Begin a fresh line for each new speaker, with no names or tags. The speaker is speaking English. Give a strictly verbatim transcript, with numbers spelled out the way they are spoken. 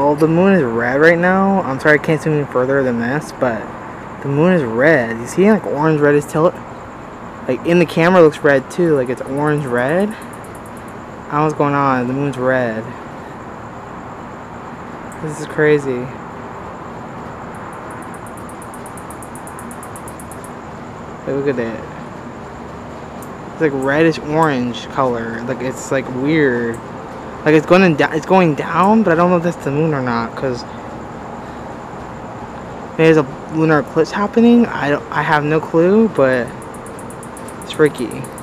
Well, the moon is red right now. I'm sorry I can't zoom in further than this, but the moon is red. You see like orange red is tilt? Like in the camera it looks red too, like it's orange red. I don't know what's going on. The moon's red. This is crazy. Hey, look at it. It's like reddish orange color. Like it's like weird. Like it's going down. It's going down, but I don't know if that's the moon or not. Cause there's a lunar eclipse happening. I don't. I have no clue, but it's freaky.